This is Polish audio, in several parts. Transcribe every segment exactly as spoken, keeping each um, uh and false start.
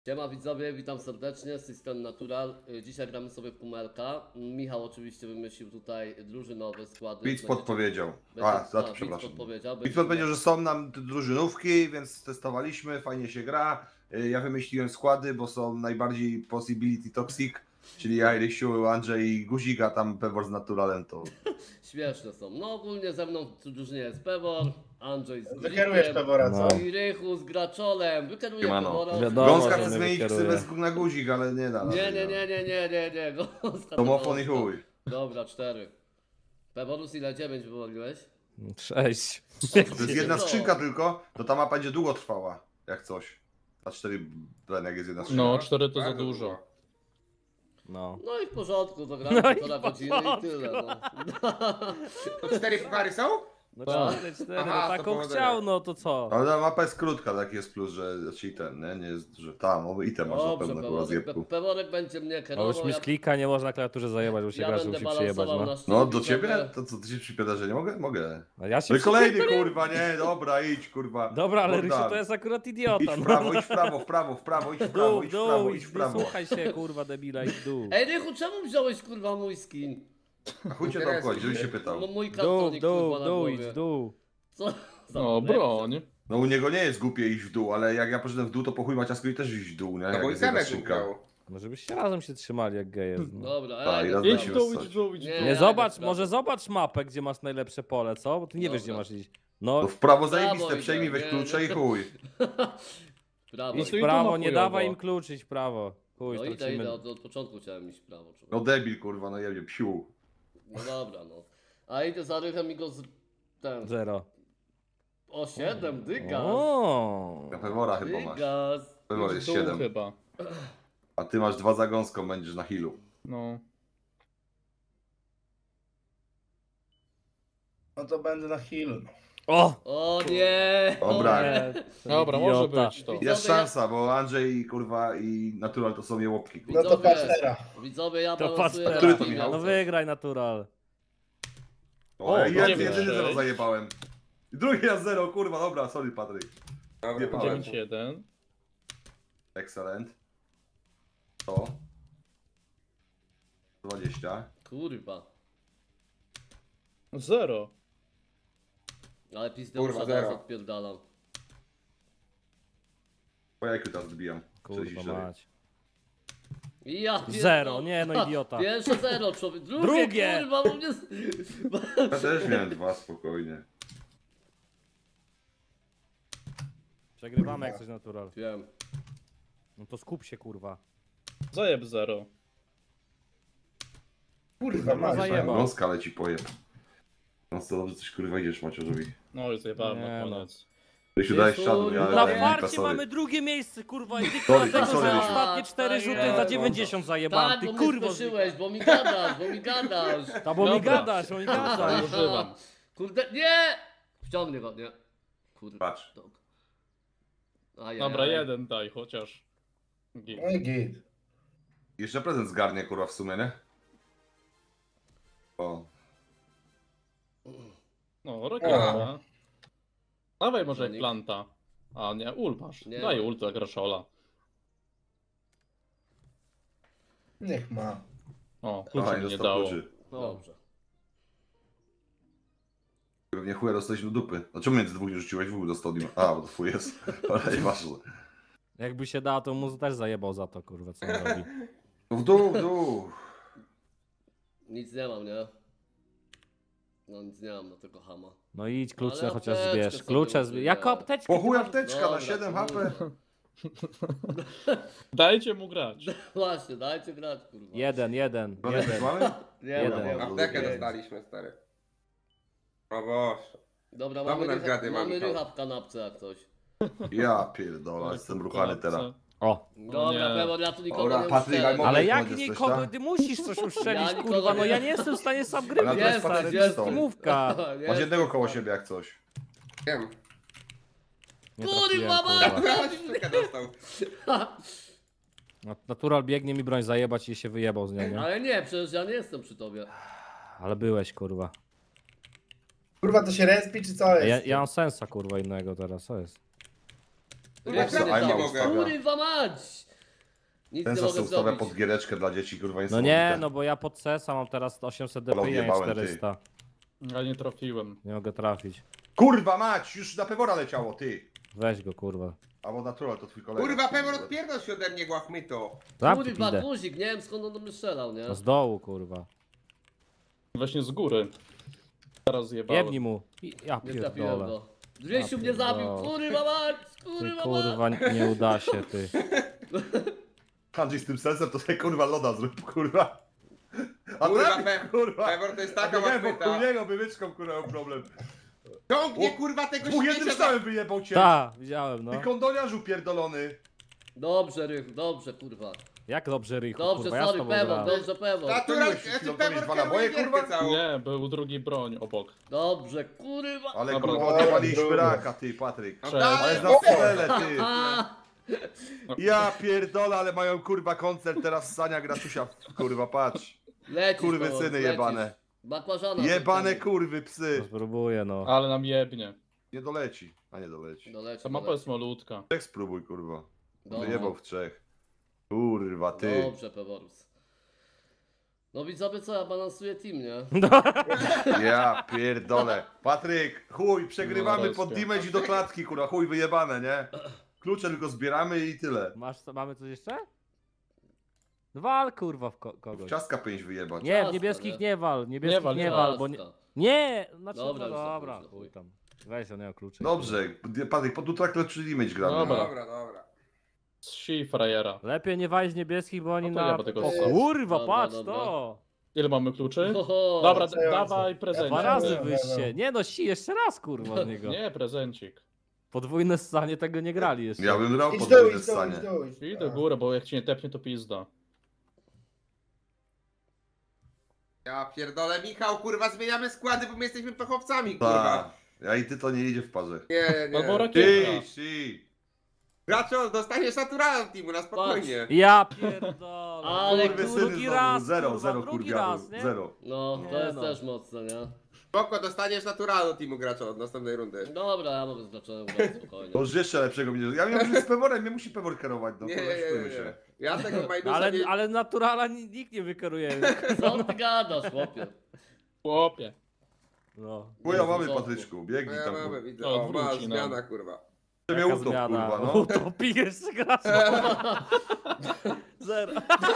Siema widzowie, witam serdecznie, z tej strony Natural. Dzisiaj gramy sobie w Pumelka. Michał oczywiście wymyślił tutaj drużynowe składy. Widz podpowiedział. Będzie, A, za to Widz przepraszam. podpowiedział. Widz podpowiedział, że są nam drużynówki, więc testowaliśmy, fajnie się gra. Ja wymyśliłem składy, bo są najbardziej possibility toxic, czyli ja, Rysiu, Andrzej i Guzik, a tam Pewor z Naturalem to... Śmieszne są. No ogólnie ze mną w drużynie jest Pewor, Andrzej z Guzikiem. Wykierujesz Pewora, co? No. I Rychu z Graczolem. Wykeruję Siemano. Pewora. Wiadomo, Gąska że chce nie zmienić wykieruje. ksywę na Guzik, ale nie da. Nie, nie, nie, nie, nie, nie, nie. Gąska Domofon i to- chuj. Dobra, cztery. Peworus ile? Dziewięć wywoliłeś? Sześć. To jest jedna skrzynka tylko, to ta mapa będzie długo trwała, jak coś. A cztery blenek jest jedna skrzynka. No, cztery to za Bardzo dużo. No. No i w porządku, to gramy No i półtora w godziny i porządku. tyle. No. To cztery puchary są? No Tak. cztery, cztery, Aha, no to taką powodzenia. chciał, no to co? Ale ta mapa jest krótka, taki jest plus, że czyli ten, nie, nie jest, że tam, no i te masz na Dobrze, pewno chyba Peworek, zjebku. Pe- Peworek będzie mnie A kierował, już mi z klika nie można klawiaturze zajebać, bo się ja gracz będę musi przyjebać, balansował no. na No szczycie, do ciebie? żeby- To co, ty się przypiada, że nie mogę? Mogę. A ja się No i kolejny przypierdolę. kurwa, nie, dobra, idź kurwa. Dobra, ale Bogdan. Rysiu to jest akurat idiota, Idź w no. prawo, idź w prawo, w prawo, w prawo, idź w W prawo, dół, idź w w prawo, dół, idź w idź, prawo. słuchaj się, kurwa, debila, idź w dół. Ej Rychu, czemu wziąłeś kurwa mój skin? A chuj cię tam obchodzi, żebyś się pytał. No mój W dół, w kartonik dół, kurwa w na dół, idź głowie. w dół. Co za No, lekcja. broń. No u niego nie jest głupie iść w dół, ale jak ja poszedłem w dół, to po chuj Maciasku i też iść w dół, nie? No Jak bo i jest jedna Sebek skrzynka. ugrał. No żebyście razem się trzymali jak geje. No. Dobra, Tak, ej, i raz dobra. Idź w dół, idź w dół, idź w Nie, dół. Nie, ja zobacz, idę w może prawo. zobacz mapę, gdzie masz najlepsze pole, co? Bo ty nie wiesz, gdzie Dobra. masz iść. No, No w prawo Brawo, zajebiste, idę, przejmij, weź nie, klucze nie. i chuj. Prawo. idź to i w tu prawo, ma nie chujowo. dawaj im klucz, idź w prawo. Chuj, No idę, stracimy. idę, od, od początku chciałem iść w prawo. człowiek. No debil kurwa, no jebie, psiu. No dobra, no. A idę za Rychem i go z... ten... Zero. O, siedem, dygas. O. Na Pewora chyba masz. Dygas. Pewor Idź jest w dół siedem. chyba. A ty masz dwa zagąską, będziesz na healu. No. No to będę na healu. O! O nie! Dobra. O nie. Nie, Dobra, idiota. może być to. Jest szansa, bo Andrzej kurwa i Natural to są jełopki. No Kurwa. to Widzowie. pastera. Widzowie, ja To patrz balansuję teraz. na Który to Rychem. Michał? No wygraj natural. O, O, jeden, dziewięć, jedyny zero sześć. zajebałem. I drugi raz zero, kurwa, dobra, sorry Patryk. Dobra, Jebałem. dziewięć jeden. Excellent. To. dwadzieścia. Kurwa. Zero. Ale Kurwa, Pizdeusza zero. teraz odpierdalam. Po jajku teraz odbijam. Kurwa czterdzieści cztery. mać. I ja pierdolę. Zero, nie no idiota. Pierwsze zero, człowiek. Drugie, Drugie. kurwa, bo mnie... Ja też miałem dwa, spokojnie. Przegrywamy jak coś natural. Wiem. No to skup się kurwa. Zajeb zero. Kurwa, No masz. zajebał. Gąska leci pojeb. No co dobrze coś kurwa idziesz Maciorzowi. No i zjebałem Nie, na no. koniec. Rysiu dałeś Jezu, szadu, ja na Na dałem farcie Nika, sorry. mamy drugie miejsce, kurwa, i ty Sorry, dlatego, sorry, że Rysiu. ostatnie cztery Tak, rzuty tak. za dziewięćdziesiąt zajebałem. Tak, Ty bo mnie kurwo. spieszyłeś, bo mi gadasz, bo mi gadasz. Ta bo mi Dobra. gadasz, bo mi gadasz. Używam. Kurde, nie! Wciągnie go, nie. Kurde. Patrz. Dobra. Ajajaj. Dobra, jeden daj, chociaż. Git. No i git. Jeszcze prezent zgarnie kurwa w sumie, nie? O. No, rakieta. Dawaj może jak planta. A nie, ul masz. Nie Daj ma. ul do Graszola. Niech ma. O, Aha, kluczy nie mi nie dostał dało. kluczy. Dobrze. Pewnie chuja dostałeś do dupy. Dlaczego między dwóch nie rzuciłeś w do stadium? A, bo to twój jest. Ale nieważne. Jakby się dało, to mu też zajebał za to, kurwa, co on robi. No w dół, w dół. Nic nie mam, nie? No nic nie mam na tego hama. No idź, klucze Ale chociaż apteczkę zbierz. sobie Klucze użyję. zbierz. Jako apteczkę? Po ty chuj masz- apteczka Dobra, na siedem kurwa. H P. Dajcie mu grać. Właśnie, dajcie grać, kurwa. Jeden, jeden, Mamy coś jeden. mamy? Nie Jeden. ma, nie ma. Aptekę Pięć. dostaliśmy, stary. O Boże. Dobra, Dobra, mamy, na rycha, zgady mamy mam to. rycha w kanapce jak coś. Ja pierdolę, jestem ruchany teraz. O. Dobra, nie. Pewor, ja tu nikogo Dobra, nie Patryk, uszczelę. ale mogę- Ale jak Powiedz coś, nikogo, tak? ty musisz coś uszczelić, Ja nikogo kurwa, no nie- ja nie jestem w stanie sam gry Ale to wygrać, jest stary, facet to jest czystą. teamówka. Masz jednego koło siebie jak coś. Wiem. Nie Kurwa, trafiłem, mać! kurwa. Aptekę dostał. No, Natural biegnie mi broń zajebać i się wyjebał z nią, nie? Ale nie, przecież ja nie jestem przy tobie. Ale byłeś, kurwa. Kurwa, to się respi, czy co jest? Ja, ja mam sensa, kurwa, innego teraz, co jest? Kurwa, Rycha, ja nie Ajma mogę. ustawia. kurwa mać! Nic Ten nie co mogę sobie ustawia zrobić. pod giereczkę dla dzieci, kurwa, No niesamowite. nie, no bo ja pod C S a mam teraz osiemset D P I, a nie odjebałem, ty. czterysta. Ja nie trafiłem. Nie mogę trafić. Kurwa mać, już na Pewora leciało, ty. Weź go, kurwa. Albo Natural to twój kolega. Kurwa, Pewor odpierdol się ode mnie, głachmyto. Zamknij Kurwa, pizdę. guzik, nie wiem skąd on do mnie strzelał, nie? No z dołu, kurwa. Właśnie z góry. Teraz zjebałem. Jebnij mu. I- Ja Nie trafiłem pierdolę. go. Grzesiu Ja mnie zabił, pierdolę. kurwa mać, Ty kurwa kurwa, mać. nie uda się, ty. Andrzej z tym sensem to sobie kurwa loda zrób, kurwa. A Kurwa, trafi, Pe- kurwa. Pewor to jest A taka nie, bo łachmyta. chuj niego wywyczką, kurwa, miał problem. Ciągnie O, kurwa tego Dwóch jednym śmiecia. stałem wyjebał cię. Ta, widziałem, no. Ty kondoniarzu pierdolony. Dobrze, Rychu, dobrze, kurwa. Jak dobrze, Rychu, Dobrze, kurwa, ja z sorry, tobą Pewor, grałem. dobrze, Pewor. Natural, Ty byłeś przed znaczy chwilą, Pewor to dwa kieruje naboje, gierkę kurwa? całą. Nie, był drugi broń obok. Dobrze, kurwa. Ale Dobra. kurwa, Dobra, odjebaliśmy dobra. raka, ty, Patryk. No Cześć. Ale dalej, na no, strzelę, ty. A, Ja pierdolę, ale mają kurwa koncert, teraz Sania Gratusia, kurwa, patrz. lecisz, Kurwy Pewor, syny lecisz. jebane. Bakłażana. Jebane zostawił. kurwy psy. No spróbuję, no. Ale nam jebnie. Nie doleci, a nie doleci. Doleci, Ta mapa doleci. jest malutka. Trzech spróbuj, kurwa. Dobra. Wyjebał w trzech. Kurwa, ty. Dobrze, Peworus. No widzowie co, ja balansuję team, nie? Ja pierdolę. Patryk, chuj, przegrywamy No, pod racja. damage i do klatki, kurwa, chuj, wyjebane, nie? Klucze tylko zbieramy i tyle. Masz, co- mamy coś jeszcze? Wal, kurwa, w ko kogoś. Ciastka pięć wyjebać. Nie, w Ciastka, niebieskich nie? nie wal, niebieskich Nie wal, nie nie wal, bo nie... Ciastka. Nie! Znaczy, Dobra, dobra, już dobra, to chuj, chuj tam. Weź, on nie ma kluczy. Dobrze, Patryk, pod utraktor czy damage gramy. Dobra. Dobra, dobra. Trzy frajera. Lepiej nie walić niebieskich, bo oni No to ja na... będę go O stał. kurwa, Dobra, patrz dobra. to! Ile mamy kluczy? Oho, Dobra, d- Zające. dawaj prezencik. Dwa razy nie, nie, wyjście. Nie no, si, jeszcze raz, kurwa, z niego. Nie, prezencik. Podwójne stanie tego nie grali jeszcze. Ja bym grał Idź pod dół, podwójne idź dół, idź stanie. dół. idź- I do A. góry, bo jak ci nie tepnie, to pizda. Ja pierdolę, Michał, kurwa, zmieniamy składy, bo my jesteśmy pechowcami, kurwa. Tak. Ja i ty to nie idzie w parze. Nie, Albo nie. rakietka. Ty, si. Graczol, dostaniesz naturalną teamu, na spokojnie. Ja pierdolę. Ale Kurwy syny drugi znowu. raz, Zero, kurwa, zero, drugi kurwa. raz, nie? Zero. No, to Nie jest no. też mocne, nie? Spoko, dostaniesz naturalną teamu Graczol od następnej rundy. Dobra, ja mogę z Graczonem grać spokojnie. To już jeszcze lepszego będzie. Ja miałem że z Peworem, nie musi Pewor kierować, no Nie, to nie, nie, szukujmy nie. się. Ja tego Majdusa Ale, nie... ale naturala ni- nikt nie wykeruje. Co ty gadasz, chłopie? Chłopie. No. Chuja w mamy, porządku. Patryczku, No biegnij ja tam. mamy, kurwa. widzę. O, O, ma wróci nam. zmiana, kurwa. Mnie Jaka utop, zmiana? kurwa, no. Utopi jeszcze raz. Zero.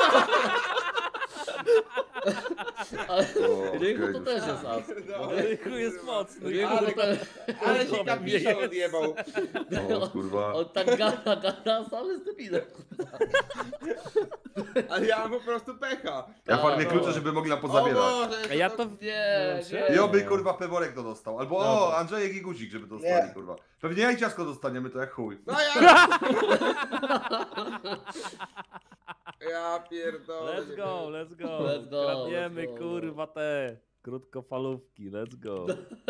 Ale O, Rychu to okej. też jest as. Rychu jest mocny. Rychu Ale- to też... Ale się Dobra, kapiszon jest. odjebał. O, kurwa. On tak gada, gada, sam jest debilem. Ale ja mam po prostu pecha. Ja farmię no. klucze, żeby mogli nam O pozabierać. Boże, A ja to... to... Nie, No, nie. I oby kurwa Peworek to dostał. Albo o, Dobra. Andrzejek i Guzik, żeby dostali, Nie. kurwa. Pewnie ja i ciasko dostaniemy, to jak chuj. No ja... Ja pierdolę. Let's go, let's go. Let's go, Kradniemy, let's go, kurwa, te krótkofalówki. Let's go.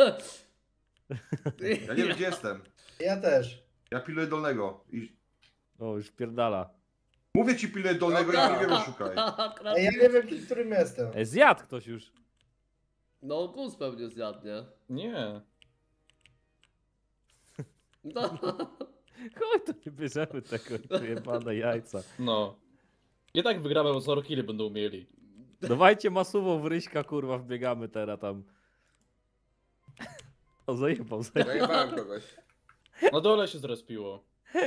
Ja nie wiem gdzie jestem. Ja też. Ja piluję dolnego. I... O, już pierdala. Mówię ci piluję dolnego i Dobra. drugiego szukaj. A ja nie wiem, w którym jestem. Ej, zjadł ktoś już. No, Gus pewnie zjadł, nie? Nie. No. Chuj, to nie bierzemy tego, jebane jajca. No. I tak wygramy, bo zero killy będą mieli. Dawajcie masową w ryśka, kurwa, wbiegamy teraz tam. O, zajebał, zajebał. Zajebałem kogoś. Na dole się zrespiło.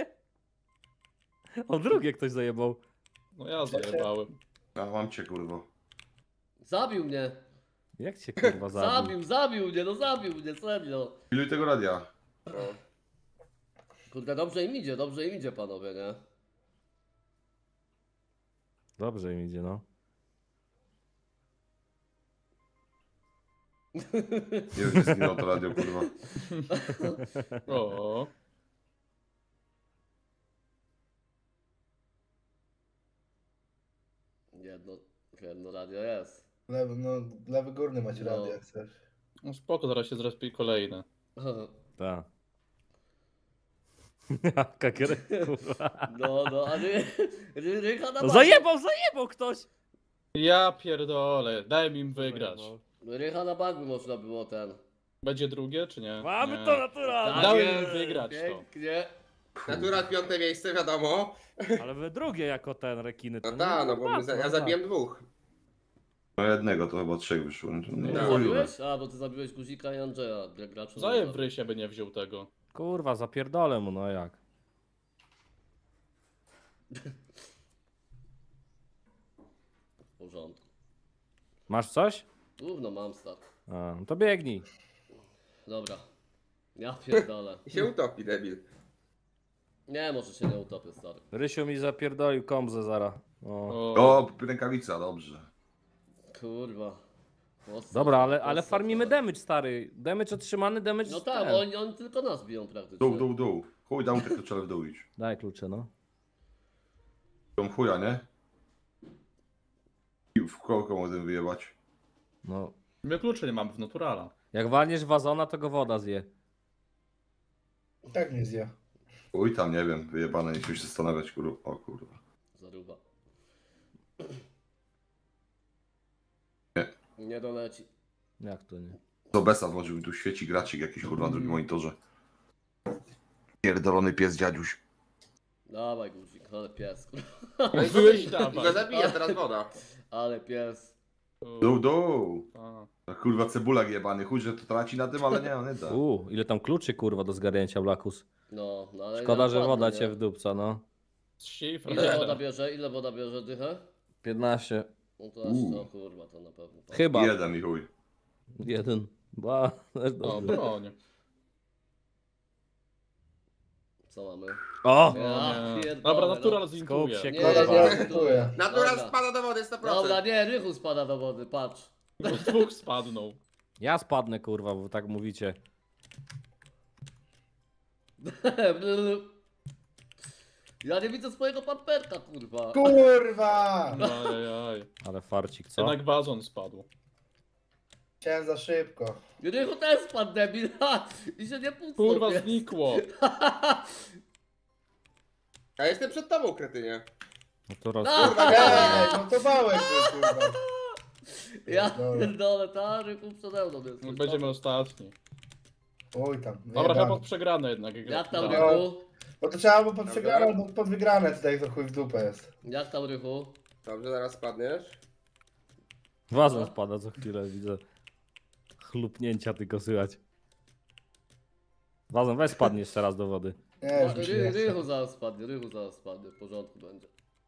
O, drugie ktoś zajebał. No ja zajebałem. Ja mam cię, kurwa. Zabił mnie. Jak cię, kurwa, zabił? Zabił, zabił mnie, no zabił mnie, serio. Piluj tego radia. O. Kurde, dobrze im idzie, dobrze im idzie, panowie, nie? Dobrze im idzie, no. Nie wiem, gdzie zginął to radio, kurwa. O. Jedno, jedno radio jest. Lewy, no, lewy górny macie No. radio, jak chcesz. No spoko, zaraz się zrespi kolejne. Tak. Jaka gra, kurwa. No, no, a ry, ry, Rycha na No bank. zajebał, zajebał ktoś! Ja pierdolę, daj mi im wygrać. Rycha na bank by można było ten. Będzie drugie, czy nie? Mamy nie. to naturalnie! Dałem jest, im wygrać to. pięknie. Natural piąte miejsce, wiadomo. Ale wy drugie jako ten rekiny. No to tak, nie- no bo my, za- ja no zabiłem dwóch. No jednego, to chyba trzech wyszło. No, to nie Tak. chujowe. Zabiłeś? A, bo ty zabiłeś Guzika i Andrzeja, dla graczu. Zajew w rysie by nie wziął tego. Kurwa, zapierdolę mu, no jak. W porządku. Masz coś? Gówno mam start. A, no to biegnij. Dobra. Ja pierdolę. I się utopi, debil. Nie, może się nie utopię, stary. Rysiu mi zapierdolił komzę zara. O. O, O, rękawica, dobrze. Kurwa. Mocno, Dobra, ale, ale mocno farmimy trochę. damage, stary. Damage otrzymany, damage No ten. tak, bo oni, oni tylko nas biją praktycznie. Dół, dół, dół. Chuj, dał te klucze w dół idź. Daj klucze, no. Tą chuja, nie? I w kołko mogę wyjebać. No. my kluczy nie mamy w naturala. Jak walniesz wazona, to go woda zje. Tak mnie zje. Uj, tam nie wiem, wyjebane, nie chcę się zastanawiać, kurwa. O kurwa. Zaruba. Nie. Nie doleci. Jak to nie? Do besa włożył mi tu świeci gracik jakiś kurwa na drugim monitorze. Pierdolony pies dziadziuś. Dawaj Guzik, ale pies. No i Byłeś go, dawaj. i go zabija teraz woda. Ale pies. Dół, dół. A. No, kurwa cebulak jebany, chuj, że to traci na tym, ale nie, on nie da. Uuu, ile tam kluczy, kurwa, do zgarnięcia, Blakus. No, no ale Szkoda, że ładnie, woda nie? cię wdupca, no. Trzy Ile woda bierze? Ile woda bierze dychę? piętnaście. No to aż Uuu. to kurwa, to na pewno. Tak. Chyba. Jeden i chuj. Jeden. Ba, też O, dobrze. broń. Co mamy? O! O Ja nie. pierdolę, Dobra, no. natural Skup zintuje. się, Nie, Dobra, kurwa. ja nie, dziękuję. Natural Dobra. spada do wody sto Dobra, procent. nie, Rychu spada do wody, patrz. Dwóch spadną. Ja spadnę, kurwa, bo tak mówicie. Ja nie widzę swojego pamperka, kurwa. Kurwa! Ajajaj. Ale farcik, co? Jednak wazon spadł. Chciałem za szybko. Rychu też spadł, debil. ha, I się nie puszczą. Kurwa, pies. znikło. Ja jestem przed tobą, kretynie. No to roz... A! Kurwa, Ej, nie. no to bałek był, kurwa. Ja Dobra. pierdolę, ta Rychu przede mną jest. No, będziemy ostatni. Oj tam. Dobra, wyjebane. chyba pod przegrane jednak. Jak tam Dobra. Rychu? Bo to trzeba albo pod Dobra. przegrane, albo pod wygrane, tutaj to chuj w dupę jest. Jak tam Rychu? Dobrze, zaraz spadniesz. Wazon spada co chwilę, widzę. Chlupnięcia tylko słychać. Wazon, weź spadnie jeszcze raz do wody. Nie, już mi się Ry, nie chce. Rychu zaraz spadnie, Rychu zaraz spadnie, w porządku będzie.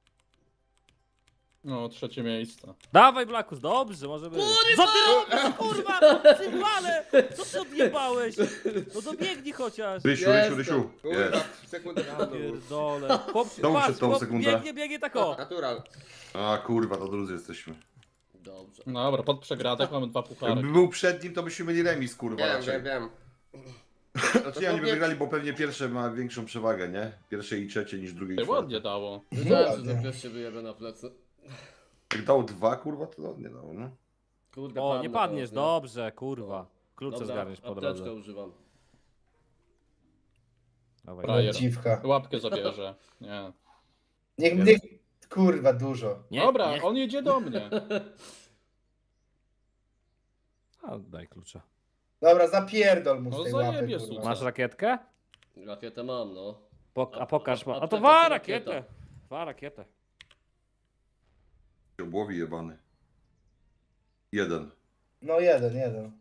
No, trzecie miejsce. Dawaj, Blakus, dobrze, może być. Co ty robisz, kurwa? Przywale! Co ty odjebałeś? No dobiegnij chociaż. Rysiu, Rysiu, Rysiu. Kurwa, Jest. sekundę do przodu. Pierdolę. Chłop, Tą patrz, przed tą chłop sekundę. biegnie, biegnie tak o. Natural. A kurwa, to drudzy jesteśmy. Dobrze. Dobra, pod przegranek mamy dwa puchary. Jakby był przed nim, to byśmy mieli remis, kurwa, Wiem, raczej. wiem, wiem. Znaczy nie, oni by wygrali, bo pewnie pierwsze ma większą przewagę, nie? Pierwsze i trzecie niż drugie i Ej, czwarte. ładnie dało. Wiedziałem, że ładnie. ten pies się wyjebie na plecy. Jak dało dwa, kurwa, to ładnie dało, no. Kurde, O, padnę nie padniesz, teraz, nie? dobrze, kurwa. Klucze Dobra, zgarniesz po apteczkę drodze. używam. Dawaj. Frajer. Dziwka. Łapkę zabierze. Nie. Niech mnie... Kurwa, dużo. Nie, Dobra, nie. on jedzie do mnie. A, daj klucza. Dobra, zapierdol mu No z tej łapy, zajebie, kurwa. suca. Masz rakietkę? Rakietę mam, no. Pok a pokaż, A- ma. a- A to apteka wa czy rakietę. rakieta? Wa rakietę. Obłowi jebany. Jeden. No jeden, jeden.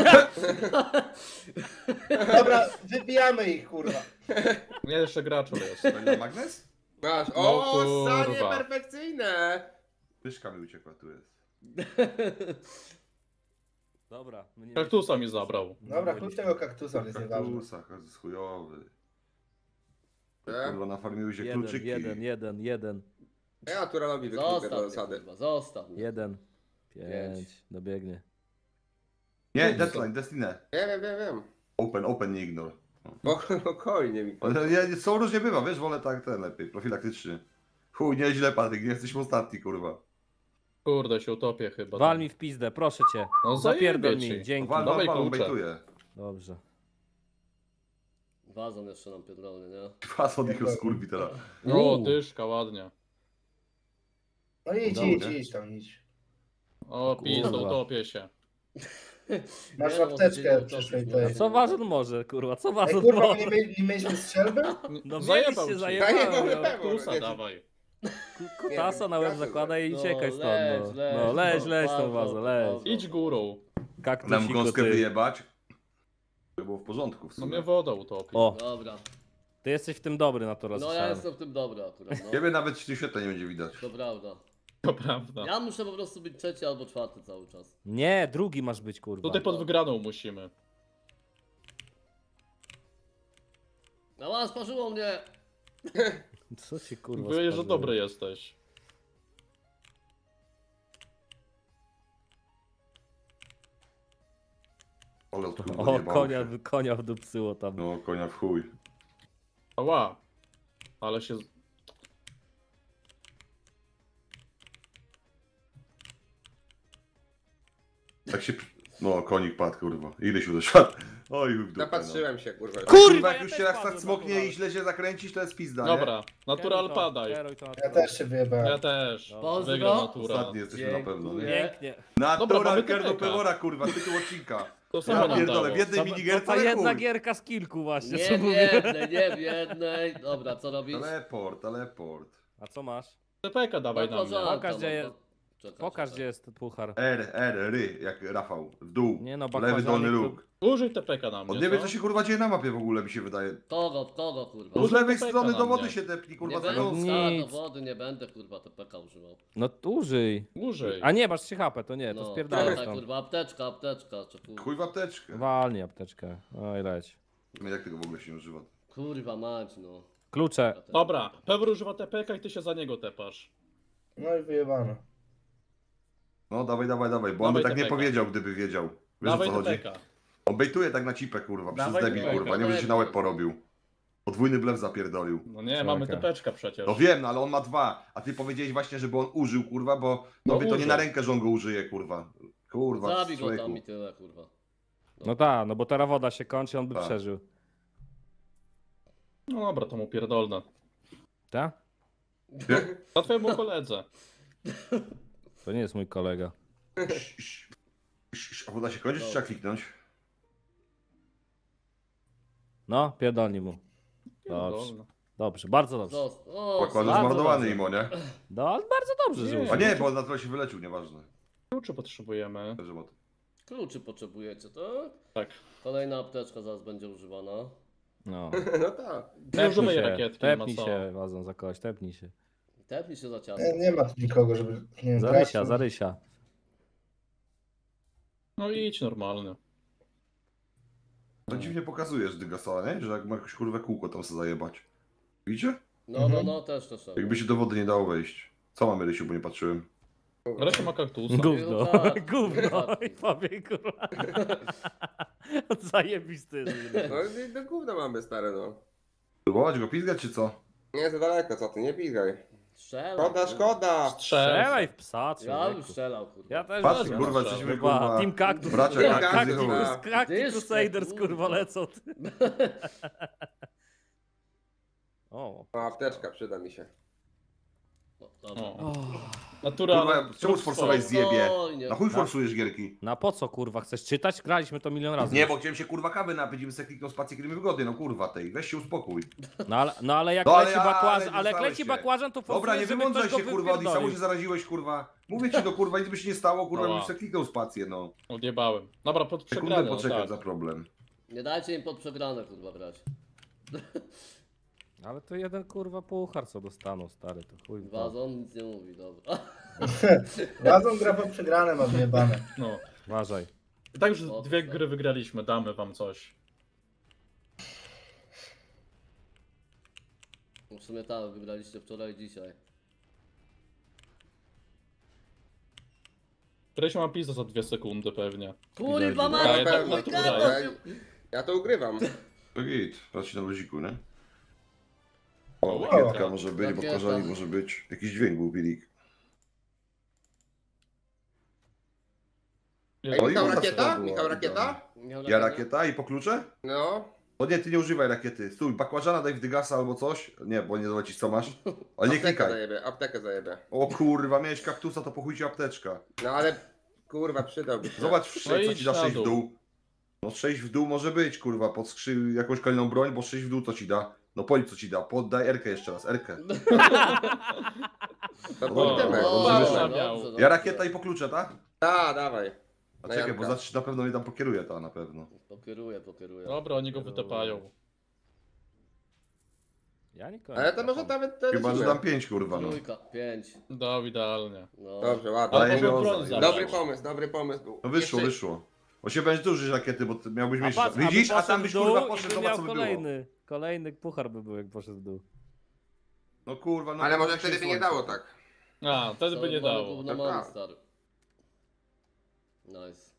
Dobra, wybijamy ich, kurwa. Nie, jeszcze graczu jest. Będzie magnes? Masz. No O, kurwa. sanie perfekcyjne. Pyszka mi uciekła, tu jest. Dobra. my nie- Kaktusa mi zabrał. Dobra, chuj w tego kaktusa, on jest nieważny. Kaktusa, jest chujowy. Tak? Kurwa, nafarmiły się Jeden, kluczyki. jeden, jeden, jeden, Ja naturalowi wyklupię do Zostaw mnie, zasady. kurwa, zostaw mnie. jeden. Pięć. Pięć. Dobiegnie. Nie, Deathline, Destiny. Wiem, wiem, wiem, wiem. Open, open, nie ignore. Spokojnie mi. Ale ja, co różnie bywa, wiesz, wolę tak ten lepiej, profilaktycznie. Chuj, nieźle, Patryk, nie jesteśmy ostatni, kurwa. Kurde, się utopię chyba. Wal mi w pizdę, proszę cię. No Zapierdol zajebie mi, ci. dzięki. Wal, wal, Dawaj wal, on klucze. bejtuje. Dobrze. Wazon jeszcze nam pierdolny, nie? Fason ich rozkurwi teraz. O, Uuu. dyszka, ładnie. No idź, Udało, idź, nie? idź tam, idź. O, pizdo, Kurwa. utopię się. Masz Nie, no, apteczkę dzień przyszłej dobry. tej. A co ważne może, kurwa, co Ej, ważne kurwa, my może? nie, mieli, nie mieliśmy strzelby? No Zajebał mieliście, ci. zajebałem. Zajebał no. Pewor, Tusa nie, dawaj. Kutasa na łeb Kasy, zakłada i No, uciekaj stąd, leć, no. leć, No, leć, no, leć tą bardzo, wazę, leć. bardzo. Idź górą. Nam Kaktusiko gąskę ty. wyjebać. To było w porządku w No sumie. mnie woda utopi. O, Dobra. ty jesteś w tym dobry na to No ja słyszałem. jestem w tym dobry akurat, no. Ciebie nawet w tym świetle nie będzie widać. To prawda. To prawda. Ja muszę po prostu być trzeci albo czwarty cały czas. Nie, drugi masz być, kurwa. Tutaj pod wygraną musimy. No a sparzyło mnie! Co ci kurwa Mówię, że spadło? dobry jesteś. Ale tu O, konia, konia wdupcyło tam. No, konia w chuj. Ała. Ale się... Tak się... No, konik padł, kurwa. Ile się doszedł? Oj, chuj w dupę, no. Zapatrzyłem się, kurwa. Kurwa, jak ja już też się raz tak padłem smoknie natural. i źle się zakręcisz, to jest pizda, nie? Dobra, natural Kieruj to, padaj. kieruj to Ja natural. też się wyjebałem. Ja też. Pozdro. Wygrał natural. Ostatni jesteśmy na pewno, nie? Pięknie. Dobra, Natural mamy Kerdo T P K. Pewora, kurwa, tytuł odcinka. To samo Ja nam pierdolę, dało. w jednej To, minigierce, to ta ale jedna chuj. gierka z kilku właśnie, Nie co w mówię. jednej, nie w jednej. Dobra, co robisz? Teleport, teleport. A co masz? T P K dawaj na mnie. Baklażanka Pokaż, gdzie mam, jest- to- Czekaj, Pokaż, czekaj. gdzie jest puchar. R, R, ry, jak Rafał. W dół. Nie no, Lewy bakłażanik dolny to- róg. Użyj T P K na mnie. On nie wie, co? co się kurwa dzieje na mapie w ogóle, mi się wydaje. Kogo, kogo kurwa? No z lewej T P K strony na do mnie. wody się tepni, kurwa, Nie za będę gąskę. wstał do Nic. wody, nie będę kurwa T P K używał. No to użyj. Użyj. A nie, masz trzy H P, to nie, to No, spierdalaj tak, stąd. kurwa, apteczka, apteczka, czy kurwa. Chuj w apteczkę. Walnij apteczkę. Oj, leć. No jak tego w ogóle się nie używa? Kurwa mać, no. Klucze. Dobra, Pewor używa T P K i ty się za niego tepasz. No i wyjebane. No dawaj, dawaj, dawaj, bo on by Dawaj tak nie T P K. powiedział, gdyby wiedział. Wiesz o Dawaj co T chodzi? P K. On bejtuje tak na cipę, kurwa, przez Dawaj debil, T P K. kurwa, nie będzie się na łeb porobił. Podwójny blef zapierdolił. No nie, Czekaj. mamy tepeczka przecież. No wiem, no ale on ma dwa, a ty powiedziałeś właśnie, żeby on użył, kurwa, bo no, No by to nie użył. na rękę, że on go użyje, kurwa. Kurwa, Zabij go tam człowieku. i tyle, kurwa. No tak, no bo teraz woda się kończy, on by Tak. przeżył. No dobra, to mu pierdolne. Tak? To twojemu koledze. To nie jest mój kolega. A woda się kończy, czy trzeba kliknąć? No, pierdolnij mu. Dobrze, Pierdolne. dobrze, bardzo dobrze. Zost- O, Pokładu bardzo zmarnowany dobrze. imo, nie? No, ale bardzo dobrze, że Nie. użył. A nie, bo na to się wyleczył, nieważne. Kluczy potrzebujemy. Że ma to. kluczy potrzebujecie, tak? Tak. Kolejna apteczka zaraz będzie używana. No. No tak. Nie użymy Tepnij się, rakietki, nie ma tepnij co. się, wazon za kogoś, tepnij się. Tepnij się za ciasto. Nie, nie ma tu nikogo, żeby... Nie wiem, Zarysia, grać. zarysia. No idź normalnie. To dziwnie pokazujesz Dygasala, nie? Że jak ma jakieś kurwę kółko tam sobie zajebać. Widzicie? No, no, Mhm. no, też, też. też. Jakby się do wody nie dało wejść. Co mamy, Rysiu, bo nie patrzyłem. Wreszcie ma kaktusa. Gówno, tak. gówno. Tak. I powie, kurwa. Zajebisty jest. No i do gówna mamy stare, no. Próbować go pizgać, czy co? Nie za daleko, co ty, nie pizgaj. Strzelaj. Szkoda, szkoda. Strzelaj w psa, Ja bym człowieku. strzelał, kurwa. Ja też Patrzcie, bym kurwa, strzelał. jesteśmy Kurwa, kurwa... Team Cactus. bracia Team Cactus, Cactus, chuj. no. Cactus Dyszkę, Crusaders, kurwa, kurwa. lecą. ty. O. O, apteczka przyda mi się. No, dobra. O. Natura. Kurwa, czemu sforsowałeś zjebie? Spokojnie. Na chuj forsujesz gierki? Na po co, kurwa? Chcesz czytać? Graliśmy to milion razy. Nie, bo chciałem się kurwa kawy napić i bym sobie kliknął spację, kiedy mi wygodnie, no kurwa tej. Weź się uspokój. No ale, no ale jak No, ale leci ja- bakłażan, ale ale jak dostałeś leci się. bakłażan, to Dobra, forsujesz, nie żeby wymądrzaj ktoś się go kurwa, Odi, samo wypierdolił. się zaraziłeś kurwa. Mówię ci no kurwa, nic by się nie stało, kurwa, Ała. bym sobie kliknął spację, no. Odjebałem. Dobra, pod Sekundę przegraną, poczekać tak. za problem. Nie dajcie im pod przegranę, kurwa, grać. Ale to jeden kurwa puchar co dostaną, stary, to chuj. w to. Wazon nic nie mówi, dobra. Razem gra po przegrane ma wyjebane. No. Uważaj. I tak już Dobrze. dwie gry wygraliśmy, damy wam coś. W sumie tak, wygraliście wczoraj i dzisiaj. Rysiu ma pizza za dwie sekundy pewnie. Kurwa, Ja mać, jednak mój natura. gardło Ja, się- ja to ugrywam. To git, patrzcie na luziku, nie? O, Wow. rakietka może być, bo Rakieta. korzalik może być. Jakiś dźwięk był, Pilik. Ej, No i Michał ona Rakieta? była, Michał była. Rakieta? Miał Ja rakietę? rakieta i po klucze? No. O nie, ty nie używaj rakiety. Stój, bakłażana daj w dygasa albo coś. Nie, bo nie dolecisz co masz. Ale nie Aptekę klikaj. zajebie, aptekę zajebie. O kurwa, miałeś kaktusa, to po chuj ci apteczka. No ale Kurwa, przydałby się. Zobacz w No sześć, co idź ci da na sześć w dół. dół. No sześć w dół może być, kurwa, pod skrzy jakąś kolejną broń, bo sześć w dół to ci da. No powiedz co ci da, poddaj Erkę jeszcze raz, Erkę. To O, pójdziemy. o, Uważaj. dobrze, dobrze, Ja rakieta i pokluczę, tak? Da, dawaj. A Na czekaj, bo Janka. za, na pewno mnie tam pokieruje to na pewno. Pokieruję, pokieruję. Dobra, oni go wytopają. Ja nie kończę. Ale to może nawet te Chyba, że lecimy. dam pięć, kurwa, no. Trójka, pięć. Dał idealnie. No. Dobrze, ładnie. Ale może jego- broń zabrać. Dobry pomysł, dobry pomysł był. No wyszło, Jeszcze- wyszło. Bo się będziesz duży rakiety, bo ty miałbyś A mieć. patrz, Widzisz, aby a tam poszedł byś w dół kurwa i poszedł, by zobacz miał co by było. kolejny. Kolejny puchar by był, jak poszedł w dół. No kurwa, no Ale to może się wtedy by nie słońce. dało tak. A, wtedy by nie dało. Na Tak, mamy tak. stary. Nice.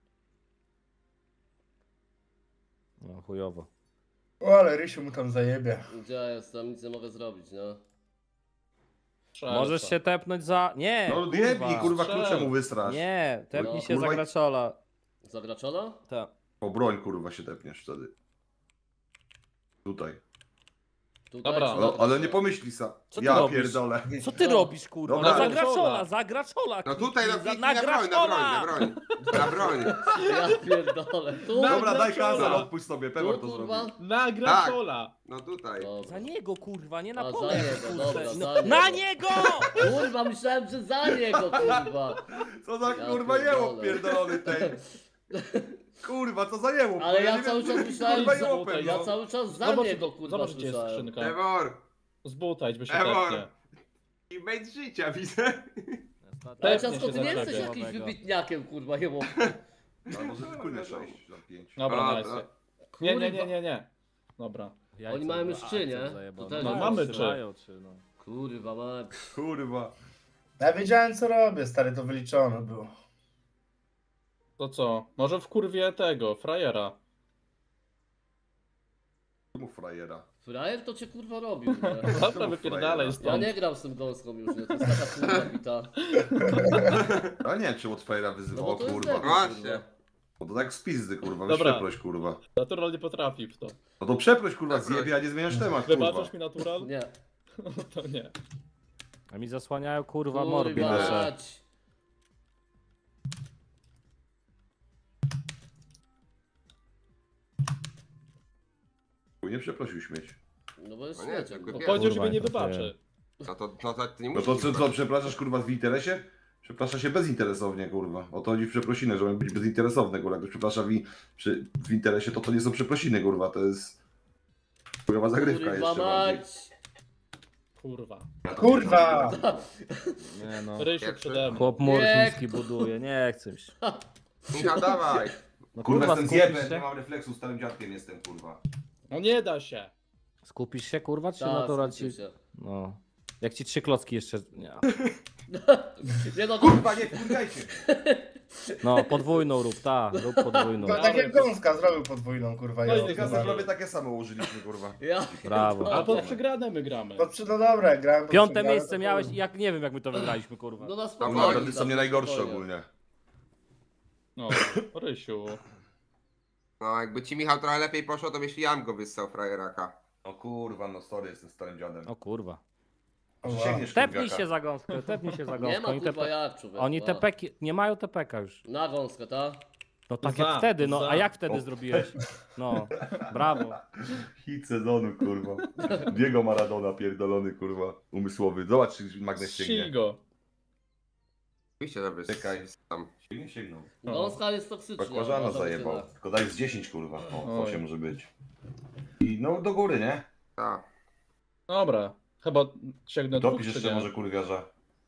No chujowo. O, ale Rysiu mu tam zajebie. Gdzie ja jestem? Nic nie mogę zrobić, nie? Szarpa. Możesz się tepnąć za... Nie! No jebnij, kurwa, Strzel. kluczem mu wystrasz. Nie, tepnij No, się kurwa. za graczola. Zagraczola? Tak. Po broń, kurwa, się tepniesz wtedy. Tutaj. Tutaj Dobra. czy Ale, na ale nie gracze? pomyśli sa. Co ty Ja robisz? pierdolę. Co ty No. robisz, kurwa? Dobra. No, za Na graczola. graczola, za graczola! No tutaj no za, kliknij na na broń, na broń, na graczola! broń. Na broń. Ja pierdolę. Tu? Na- Dobra, daj graczola. kancel, odpuść sobie, Pewor Tu, to kurwa? zrobi. Na graczola! No tutaj. Dobra. Za niego, kurwa, nie na A, za pole. niego, kurwa. dobra, No, za niego. na niego! Kurwa, myślałem, że za niego, kurwa. Co za Ja kurwa jełop pierdolę. pierdolony tej. Kurwa, co za jełop. Ale No ja nie cały wiem, czas myślałem, kurwa że... jełopem, Ja no. cały czas za Zobacz, niego, kurwa, zobacz gdzie jest słyszałem. skrzynka. Pewor. Zbutajć, by się Ewor. tepnie. I mate życia widzę. Ale Tepnie ciasko, się ty nie za jesteś ciebie. jakimś wybitniakiem, kurwa, jemu. A może wypłynę sześć, za pięć. Dobra, A, nice. to- Nie, nie, nie, nie, nie. Dobra. Jajco, Oni mają już kurwa, trzy, akcent nie? zajebał. To też No, jest mamy trzy. trzy. Mają trzy, no. Kurwa, mać. Kurwa. Ja wiedziałem co robię, stary, to wyliczone było. To co? Może w kurwie tego, frajera. Mu frajera. Frajer to cię kurwa robił, nie? Dobra, wypierdalaj Ja stąd. nie gram z tym gąską już, nie? To jest taka kurwa bita. A nie wiem, czy od frajera No wyzywał, bo to jest kurwa. debil, Właśnie. kurwa. Bo to tak z pizdy, kurwa, weź Dobra. przeproś, kurwa. Natural nie potrafi w to. No to przeproś, kurwa, Przeproś. zjebie, a nie zmieniasz temat, kurwa. Wybaczasz mi natural? Nie. No to nie. A mi zasłaniają, kurwa, morby Kurwa, nasze. mać. Nie przeprosił śmieć. No bo jest No nie, śmieciem. tylko no. pies. Powiedział, że Kurwa, mnie nie to wybaczy. No to, no to ty nie No musisz. to co, co przepraszasz, kurwa, w interesie? Przeprasza się bezinteresownie, kurwa. O to chodzi w przeprosiny, że mają być bezinteresowne, kurwa. Jak ktoś przeprasza w, przy, w interesie, to to nie są przeprosiny, kurwa. To jest... Kurwa zagrywka Kurwa, jeszcze bardziej. mać. Kurwa. Kurwa! Nie no. Rysiu Pierwszy. przede mną. Chłop murchiński buduje, nie chcę się. Michał, dawaj. No Kurwa, kurwa, jestem skupisz zjebem, nie się? mam refleksu, starym dziadkiem jestem, kurwa. No nie da się. Skupisz się, kurwa, czy Tak, natural skupię ci... się. No. Jak ci trzy klocki jeszcze... Nie. Nie no, Kurwa, nie wkurwiajcie! No, podwójną rób, ta, rób podwójną. No tak jak Gąska zrobił podwójną, kurwa. No i ja ty Kasy kurwa. prawie takie samo ułożyliśmy, kurwa. ja Brawo. A pod przegrane my gramy. No, przy- no dobra, grałem. pod Piąte przegrane, miejsce to miałeś chuj. i jak nie wiem jak my to wygraliśmy, kurwa. No na No, spokojnie. naprawdę są tak, nie najgorsze spokojnie. ogólnie. No, Rysiu. No jakby ci Michał trochę lepiej poszło, to byś jam go wyssał frajeraka. No kurwa, no sorry, jestem starym dziadem. O kurwa. O, wow. Sięgniesz, Tepnij kurwiaka. się za gąskę, tepnij się za Nie gąskę. ma Oni, kurwa tepe... jak, człowiek. Oni te peki... nie mają T P K już. Na gąskę, tak? No tak Za, jak wtedy, no za. a jak wtedy O. zrobiłeś? No, brawo. Hit sezonu, kurwa. Diego Maradona pierdolony, kurwa. Umysłowy. Zobacz, czy magnes sięgnie. Ścigo. Oczywiście, żeby Czekaj. tam. Sięgnie, sięgnął. Gąska jest toksyczna. Bakłażana uważam, zajebał. tyle. Tylko daj z dziesięć, kurwa. O, Oj. osiem może być. I no do góry, nie? Tak. Dobra. Chyba sięgnę dwóch, Dopisz czy jeszcze nie? może kurwiarza.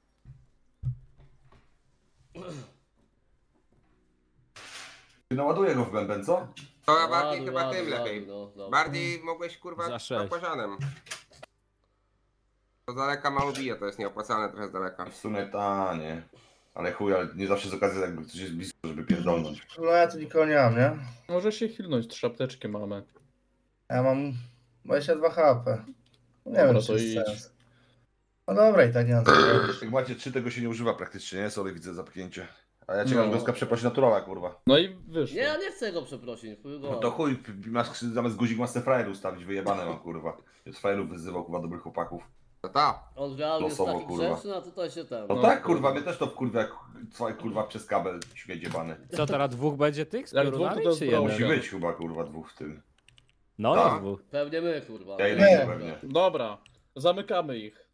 Ty naładuję go w bęben, co? To ja Ładny, bardziej chyba ładny, tym ładny, lepiej. no, dobra. Bardziej mogłeś Za kurwa sześć. bakłażanem. To z daleka mało bije, to jest nieopłacalne trochę z daleka. W sumie ta, nie. Ale chuj, ale nie zawsze jest okazja, jakby ktoś jest blisko, żeby pierdolnąć. No ja tu nikogo nie mam, nie? Może się chilnąć, trzy apteczki mamy. Ja mam dwadzieścia dwa H P. Nie Dobra, wiem, to czy jest idź. sens. No dobra, i tak nie mam co robić. Jak macie trzy, tego się nie używa praktycznie, nie? Sorry, widzę zapchnięcie. A ja cię mam No. gąska przeprosi naturala, kurwa. No i wyszło. Nie, ja nie chcę go przeprosić. chuj go No mam. to chuj, masz zamiast guzik masz te frajerów stawić, wyjebane mam, kurwa. Z frajerów wyzywał, kurwa, dobrych chłopaków. No ta. On realnie jest Losowo, taki kurwa. grzeczny, a tutaj się ten. No No, tak, kurwa. kurwa, mnie też to wkurwia, jak twoje kurwa przez kabel śmiedziebany. Co teraz dwóch będzie tych z Jak dwóch, piorunami, to jest czy broń. jeden? Musi być chyba kurwa dwóch w tym. No Tak. jest dwóch. Pewnie my, kurwa. Ja Nie. ile pewnie. Dobra, zamykamy ich.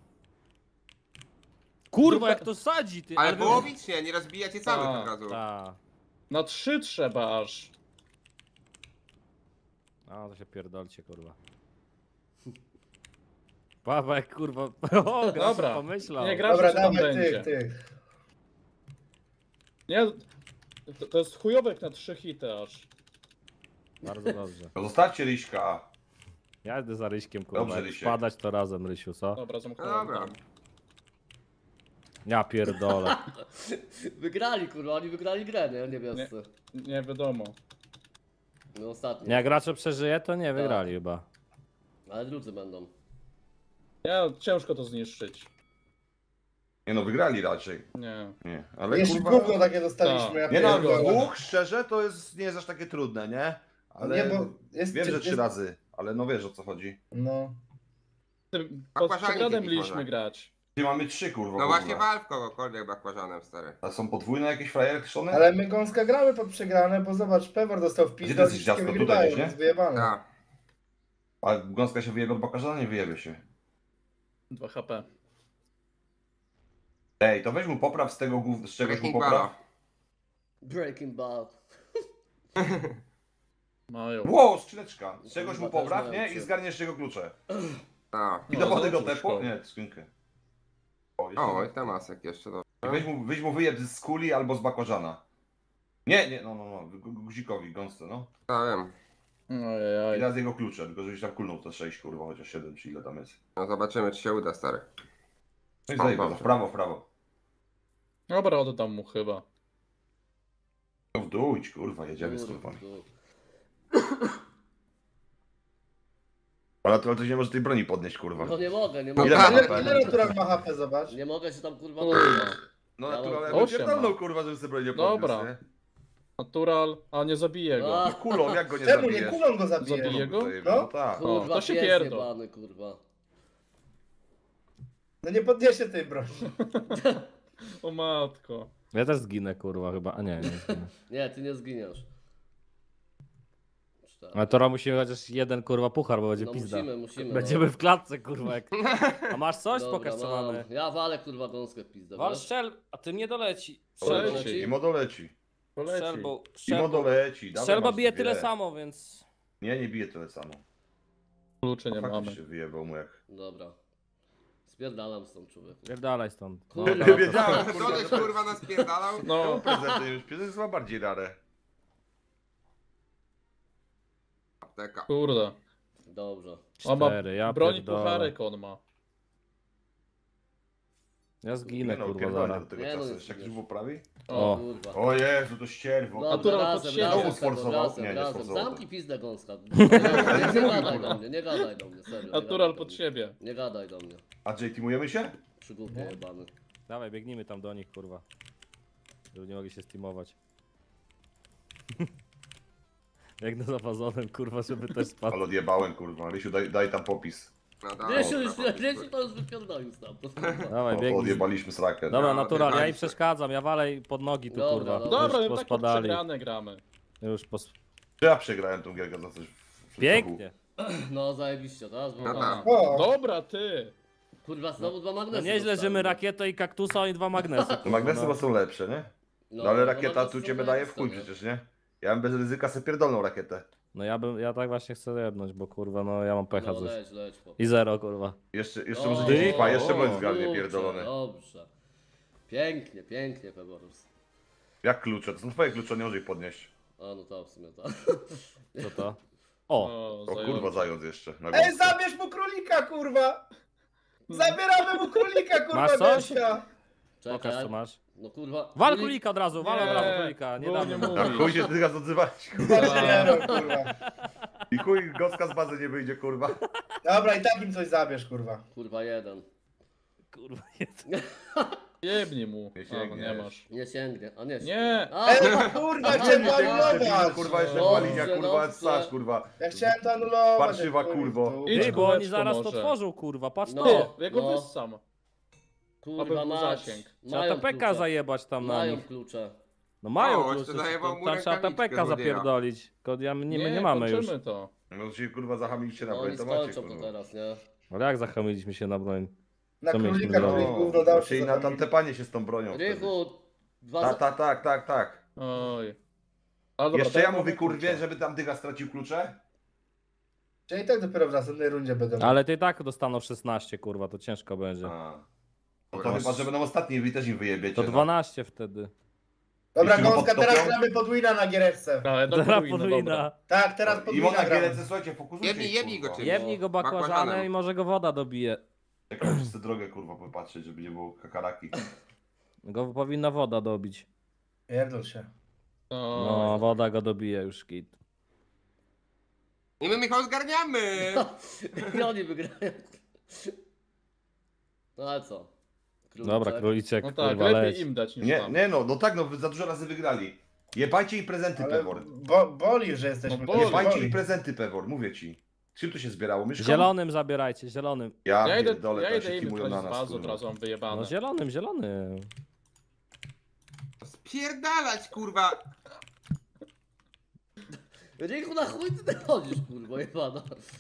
Kurwa, jak to sadzi, ty. Ale wy- połowicznie, nie rozbijacie całych Tak, od razu. Ta. Na trzy trzeba aż. A, to się pierdolcie, kurwa. Paweł, kurwa. O, gra Dobra. pomyślał. Nie gra- Dobra, co tam dawaj będzie. tych, tych. Nie, to, to jest chujowek na trzy hity aż. Bardzo dobrze. No zostawcie Ryśka. Ja idę za Ryśkiem, kurwa. Dobrze, Jak Rysiek. wpadać to razem, Rysiu, co? Dobra, No zamknąłem. dobra. tam. Ja pierdolę. Wygrali, kurwa, oni wygrali grę, nie? Niebiescy. Nie wiadomo. No ostatni. Jak gracz przeżyje, to nie wygrali chyba. Ale drudzy będą. Nie, ciężko to zniszczyć. Nie no, wygrali raczej. Nie. Nie, ale Jeszcze kurwa... gówno takie dostaliśmy. Ja Nie no, pierdolę. dwóch szczerze to jest, nie jest aż takie trudne, nie? Ale Nie, bo jest... wiem, że jest- trzy razy, ale no wiesz o co chodzi. No. Tym A pod Bakłażanik przegranym jakiś mieliśmy może. grać. Gdzie mamy trzy kurwa. No w właśnie ogóle. wal w kogokolwiek bakłażanem, stary. A są podwójne jakieś frajery krzone? Ale my gąska gramy pod przegrane, bo zobacz, Pewor dostał w Gdzie pizdę, ty a jesteś, wszystkie Dziasko? wygrywają, Tutaj gdzieś, więc nie? wyjebane. Tak. A gąska się wyjebie od bakarzana? Nie wyjebie się. dwa H P. Ej, to weź mu popraw z tego gów... z czegoś mu Breaking popraw. Balla. Breaking Bad. Mają. Ło, skrzyneczka. Z czegoś mu Kurwa, popraw, też nie? mają I cię. zgarniesz jego klucze. Tak. I No, do wody go dobrze, tepu? szkoda. Nie, skrzynkę. O, jeszcze O, nie. i Temasek jeszcze do. I weź mu, weź mu wyjeb z kuli albo z bakłażana. Nie, nie, no, no, no, gu- gu- guzikowi, gąsce, no. Ja wiem. I Ojej. teraz jego klucze, tylko żebyś tam kulnął te sześć, kurwa, chociaż siedem czy ile tam jest. No zobaczymy, czy się uda, stary. No i O, zajebę, dobrze. w prawo, w prawo. Dobra, oddam mu chyba. No w dół idź, kurwa, jedziemy z kurwami. Ale to, to nie może tej broni podnieść, kurwa. No nie mogę, nie No mogę. Ile ma Ile, H P? ile natural ma H P, zobacz? Nie mogę się tam kurwa Kurwa. podnieść. No Ja naturalnie, mam- ja Osiem pierdolną, ma. kurwa, żeby sobie broni nie Dobra. podniósł, nie? Natural, a nie zabije go. A, Kulą, jak go nie Czemu nie zabijesz? kulą go zabije? Zabije go? Zajebie, No. No tak. kurwa, to się pies pierdol. jebany, kurwa. No nie podniesie tej broni. O matko. Ja też zginę, kurwa, chyba. A nie, nie zginę. Nie, ty nie zginiesz. Cztery. Ale to musimy chociaż jeden, kurwa, puchar, bo będzie No pizda. musimy, musimy. Będziemy w klatce, kurwa. Jak... A masz coś? Dobra, Pokaż, co mam. mamy. Ja walę kurwa gąskę w pizdę, Wal wiesz? strzel, a ty nie doleci. Strzel, Leci. leci. I mo doleci. Poleci. Strzelbą, I mo strzelbą. doleci. dawaj, Strzelba masz bije dwie. tyle samo, więc... Nie, nie bije tyle samo. Kluczy nie A mamy. faktycznie wyjebał mu jak. Dobra. Spierdalam stąd, człowieku. Pierdalaj stąd. Kurwa, Wiedziałem, To kurwa, też że kurwa nas pierdalał? No, prezenty już pies jest chyba bardziej rare. Apteka. kurde. Dobrze. On ma Cztery, ja broń pierdolę. pucharek on ma. Ja zginę, Nie no, kurwa, pierdolę zaraz. do tego Nie no, czasu. nie Jeszcze jakiś zginiesz. poprawi? O, O. Kurwa. O Jezu, to ścierwo. Dobra, Natural razem, pod siebie. razem, Znowu sforsował? razem, Nie, nie razem. sforsował. Zamknij pizdę gąska. Nie, nie, nie gadaj do mnie, nie gadaj do mnie, serio. nie natural gadaj do pod mnie. siebie. Nie gadaj do mnie. A J, teamujemy się? Przygłupie jebany. Dawaj, biegnijmy tam do nich, kurwa. Żeby nie mogli się steamować. Jak za fazonem, kurwa, żeby też spadł. Ale odjebałem, kurwa. Rysiu, daj, daj tam popis. No dawaj, Wiesz, kurwa, już, wiesz, to już wypierdolił stamtąd. Dawaj, O, biegnij. odjebaliśmy srakę. Dobra, No, natural, ja im odjebaliśmy. przeszkadzam, ja walę i pod nogi tu, Dobra, kurwa. dobra. Dobra, Już my tak pod pospadali. przegrane gramy. Już pos... Ja przegrałem tą gierkę za coś. w- w Pięknie. No zajebiście, teraz No bo tak. O, Dobra, ty. kurwa znowu dwa No magnesy. nieźle, że dostałem. my rakietę i kaktusa, oni dwa magnesy. No, kurwa, magnesy no. chyba są lepsze, nie? No, No ale no, rakieta magnesy tu są ciebie daje w zajebiste, chuj nie? przecież, nie? Ja bym bez ryzyka sobie pierdolną rakietę. No ja bym, ja tak właśnie chcę jednąć, bo kurwa, no ja mam pecha No coś. leć, leć. po- I zero, kurwa. Jeszcze, jeszcze O, może dziesięć pa, jeszcze o, bądź zgarnie Kurczę, pierdolony. Dobrze. Pięknie, pięknie, Peborus. Jak klucze? To są twoje klucze, nie może ich podnieść. A no to w sumie tak. Co to? O! O, O kurwa, zając. zając jeszcze. Na ej, gąsce. zabierz mu królika, kurwa! Zabieramy mu królika, kurwa, Masz coś? Gąska! Pokaż, Czekaj. co masz. No kurwa. Wal królik- królika od razu, wal od Nie, razu królika, nie bo damy nie mu. mówię. A chuj się teraz odzywać. Zabieram, kurwa. I chuj gąska z bazy nie wyjdzie, kurwa. Dobra, i tak im coś zabierz, kurwa. Kurwa jeden. Kurwa, jest. Jebnij mu. Nie A, bo nie sięgniesz. masz. Nie sięgnie, a nie Nie! A, Ej, kurwa, chciałem to anulować! Kurwa, jeszcze Dobrze, była linia, kurwa, dobrze. Stasz, kurwa. Ja chciałem to anulować. Parszywa, jak kurwo. tu. Idź Ty, bo oni kółeczko zaraz to może. tworzą, kurwa, patrz No. to. Ty, ja go no. wyssam. kurwa aby był mać. zasięg. Trzeba Mają T P K klucze. zajebać tam na Mają nich. klucze. No mają O, klucze, jeszcze to- zajebał mu tam trzeba T P rękawiczkę, K złodzieja. zapierdolić. Tylko ja, nie, my nie mamy już. kończymy to. No się kurwa zahamiliście na No, oni pojętomacie, skończą to kurwa. teraz, nie? Ale jak zachamiliśmy się na broń? Na Co mieliśmy królika, który zrobić? gówno dał Czyli się na za- tam tepanie się z tą bronią. wtedy. Rychu, dwa Tak, za... tak, tak, tak, tak. Oj. A, dobra, Jeszcze to ja mamy mówię kurwie, klucze. żeby tam Dyga stracił klucze? Czyli i tak dopiero w następnej rundzie będą. Ale ty i tak dostaną szesnaście, kurwa, to ciężko będzie. A. No to chyba, że będą ostatni i wy też im wyjebiecie. To no. dwanaście wtedy. Dobra, Jeśli go Gąska, podtopią? teraz gramy podwina na giereczce. Ale do Teraz podwójna, podwójna. dobra. Tak, teraz I podwina na gramy. gierece, słuchajcie, fokusujcie Jebnij, ich, jebnij kurwa. go czymś. Jebnij go bakłażanem Bakłażanem. i może go woda dobije. Czekaj, wszyscy drogę kurwa popatrzeć, żeby nie było kakaraki. Go powinna woda dobić. Pierdol się. No, Oj. woda go dobije już, kit. I my Michał zgarniamy! I oni wygrają. No ale co? Króliczek. Dobra, króliczek, No tak, kurwa, lepiej leć. im dać niż Nie, nam. nie no, no tak no, wy za dużo razy wygrali. Jebajcie ich prezenty, Ale Pewor. bo, boli, że jesteśmy. No boli. Jebajcie Boli. ich prezenty, Pewor, mówię ci. Czym to się zbierało? Myszką? Zielonym zabierajcie, zielonym. Ja, Ja idę, pierdolę, ja to idę się im kimują na kraść nas, bazę, od kurwa. razu mam wyjebane. No zielonym, zielonym. Spierdalać, kurwa! Rychu, na chuj ty chodzisz, kurwa, jebana.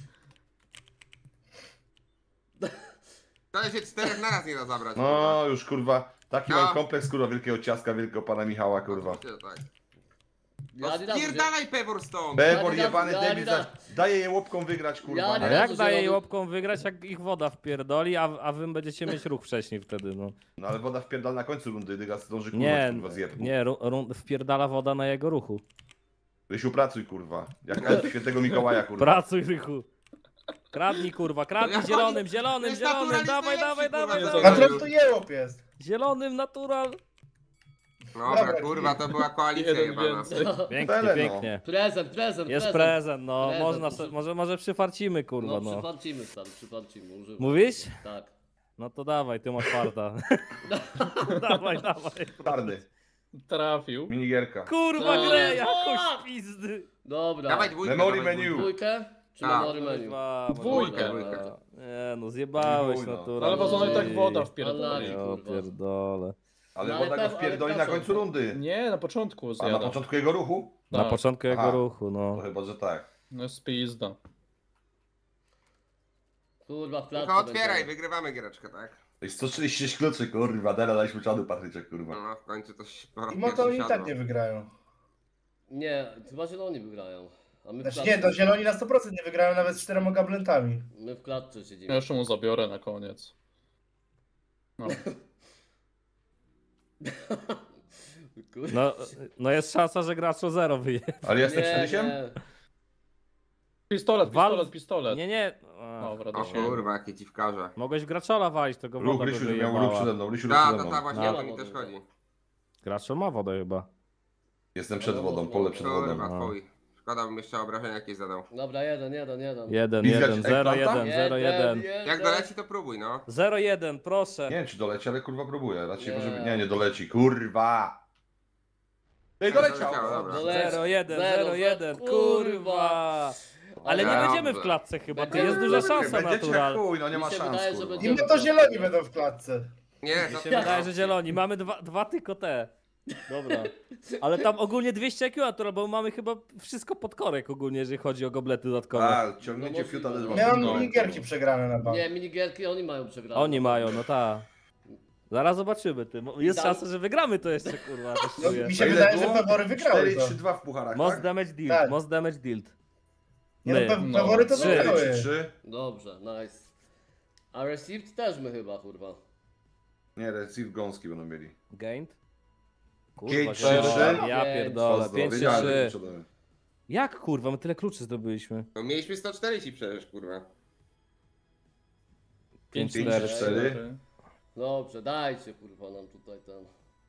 To się czterech naraz nie da zabrać. No już kurwa, taki No. mam kompleks kurwa wielkiego ciastka, wielkiego pana Michała kurwa. kurwa. Tak. Ja No nie dam, spierdalaj Pewor stąd! Pewor Ja nie jebany dam- ja nie debil, dam. za- daje je łopką wygrać kurwa. Ja nie A dam. jak to daje zielony- łopką wygrać, jak ich woda wpierdoli, a, a wy będziecie mieć ruch wcześniej wtedy, no. No ale woda wpierdala na końcu rundy, Dyga zdąży kurwa, Nie, kurwa zjeb. nie, ru, ru, wpierdala woda na jego ruchu. Rysiu, pracuj kurwa. Jak elf świętego Mikołaja kurwa. Pracuj, Rychu. Kradnij, kurwa, kradnij Ja zielonym, chodzi- zielonym, jest zielonym, naturalista dawaj, lepszy, dawaj, kurwa, dawaj, nie dawaj. zabrał. Patron to jełop jest. Zielonym, natural. Dobra, Dobra, kurwa, to była koalicja Jeden jebana. więcej. Pięknie, Tyle, no. pięknie. Prezent, prezent, Jest prezent. prezent, no, Prezent, można, muszę- se, może, może przyfarcimy, kurwa, No, no. przyparcimy, stary, przyparcimy. Używam. Mówisz? Tak. No to dawaj, ty masz farta. dawaj, dawaj. Czarny. Trafił. Minigierka. Kurwa, No. grę, jakoś pizdy. Dobra. Dawaj dwójkę, Memory dawaj menu. dwójkę. Dwójkę? Czy Tak. memory menu? Kurwa, Dwójkę. dobra. Nie no, zjebałeś Dwójno. naturalnie. Ale wazony tak woda Ale- wpierdoli. Ja pierdolę. Ale No, ale woda go Pew- ale wpierdoli na Pew- końcu rundy. Nie, na początku A na zjada. początku jego ruchu? Na Tak. początku jego Aha. ruchu, No no. chyba, że tak. No jest pizda. Kurwa, w klatce Tylko otwieraj, będzie. wygrywamy giereczkę, tak? To jest sto trzydzieści sześć kluczy, kurwa, dara daliśmy czadu Patryczek, kurwa. No, w końcu to się po raz I to pierwszy oni i tak siadło. nie wygrają. Nie, chyba zieloni wygrają. A my w Znaczy klatce, nie, to zieloni na sto procent nie wygrają nawet z czterema gablentami. my w klatce Ja siedzimy. jeszcze mu zabiorę na koniec. No. Kurwa. No, no jest szansa, że gracz o zero wyje. Ale jestem Nie, czterdzieści? nie. Pistolet, Wal- pistolet, pistolet. Nie, nie. A, Dobra, O dosięgam. kurwa, jakie dziwkarze. mogłeś w graczola walić, to go Ruch, woda by Rysiu, że miał ruch przede wyjebała. mną, Rysiu ruch Ta, przede ta, mną. ta, właśnie No. o to mi też chodzi. Graczol ma wodę chyba. Jestem przed wodą, pole przed wodą. Kurwa, no. twój. Szkoda, bym jeszcze obrażenia jakieś zadał. Dobra, jeden, jeden, jeden. Jeden, Pizgać jeden, zero, ekranta? jeden, zero, jeden. Jak doleci, to próbuj, no. Zero, jeden, proszę. Nie wiem czy doleci, ale kurwa próbuję. Raczej Nie. może być. Nie, nie doleci. Kurwa! Ej, doleciał! Doleciało, dobra. Doleci. Zero, jeden, Zero, zero, jeden, kurwa. kurwa. Ale nie Dobrze. będziemy w klatce chyba, to Będziemy. jest duża szansa Będziecie natural. jak chuj, no nie Mi ma się szans, wydaje, że kurwa. będzie- I my to zieloni będą w klatce. Nie, Mi to się wydaje, że zieloni. Mamy dwa, dwa tylko te. Dobra. Ale tam ogólnie dwieście I Q natural, bo mamy chyba wszystko pod korek ogólnie, jeżeli chodzi o goblety dodatkowe. A, ciągnięcie No fiuta możliwe. też Miałem no. minigierki przegrane na bank. Nie, minigierki oni mają przegrane. Oni mają, no ta. Zaraz zobaczymy, ty. Mo- Jest Tam- szansa, że wygramy to jeszcze, kurwa. Też No, czuję. mi się A ile wydaje, że było? fawory wygrały cztery to. trzy dwa w pucharach, Most tak? damage dealt, Tak. most damage dealt. Nie, no, My. pe- No. fawory to Trzy. wygrały. cztery trzy. Dobrze, nice. A received też my chyba, kurwa. Nie, receive gąski będą mieli. Gained? Pięć, zielony. trzy, trzy. Ja pierdolę, Pozdro, pięć wiedziałem, trzy że trzy. przodowy. Jak kurwa, my tyle kluczy zdobyliśmy? No, mieliśmy sto czterdzieści przecież, kurwa. pięć pięć, cztery cztery. Dobrze, dajcie kurwa nam tutaj ten.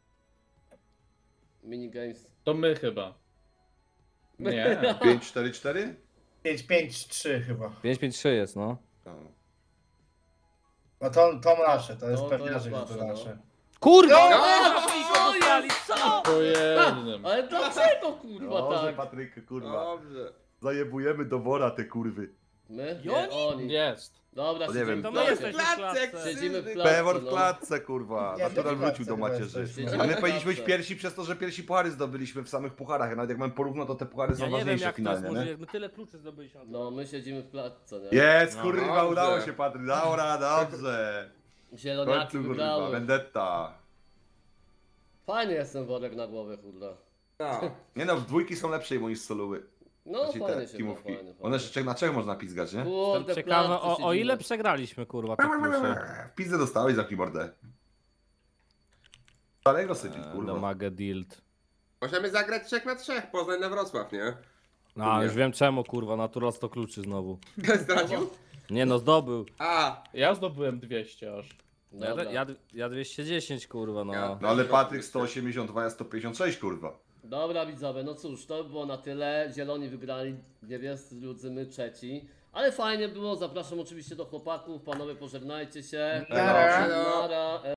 Minigames. To my chyba. Nie. pięć cztery cztery? pięć pięć trzy chyba. pięć pięć trzy jest, no. No. No to, to nasze, to jest No, to pewnie jest nasze, że to wasze, no. nasze. Kurwa! No, No, dostali, co? Po jednym. Ale dlaczego kurwa Dobrze, tak? Patryk, kurwa. Dobrze. Zajebujemy do wora te kurwy. My? I Nie, oni? oni. Jest. Dobra, No nie siedzimy wiem. w To my klasie. jesteśmy w Klatce, klatce. Siedzimy w Pewor klatce, Pewor w no. klatce, kurwa. Nie, Natural my w klatce wrócił do chyba macierzy. jesteśmy. A my w powinniśmy być klatce. pierwsi przez to, że pierwsi puchary zdobyliśmy w samych pucharach. Nawet jak mam porówno, to te puchary są Ja nie wiem ważniejsze jak to jest finalnie, nie? możliwe, my tyle kluczy zdobyliśmy. No, my siedzimy w klatce, nie? Jest, No. kurwa, Dobrze. udało się, Patryk. Dobra, dobrze. W Zieloniaki końcu, kurwa, wygrały. vendetta. Fajnie jestem worek na głowę, kurwa. No. Nie no, w dwójki są lepsze niż solowy. No, Znaczy fajnie te się gra, teamówki. fajnie, fajnie. One jeszcze trzech na trzech można pizgać, nie? Kurde, w Ciekawe klatce o, o siedzimy. ile przegraliśmy kurwa te klucze. W pizdę dostałeś za kimordę. Dalej go sypić, Do kurwa. Magę Dild. Możemy zagrać trzech na trzech, Poznań na Wrocław, nie? No już wiem czemu kurwa, Natural sto kluczy znowu. Zdradził? Nie no, zdobył. A, Ja zdobyłem dwieście aż. Ja, Dobra. ja, ja dwieście dziesięć kurwa, no. Ja- No ale Patryk sto osiemdziesiąt dwa, ja sto pięćdziesiąt sześć, kurwa. Dobra widzowie, no cóż, to by było na tyle. Zieloni wygrali, niebiescy drudzy, my trzeci. Ale fajnie było, zapraszam oczywiście do chłopaków, panowie pożegnajcie się. Nara. Nara.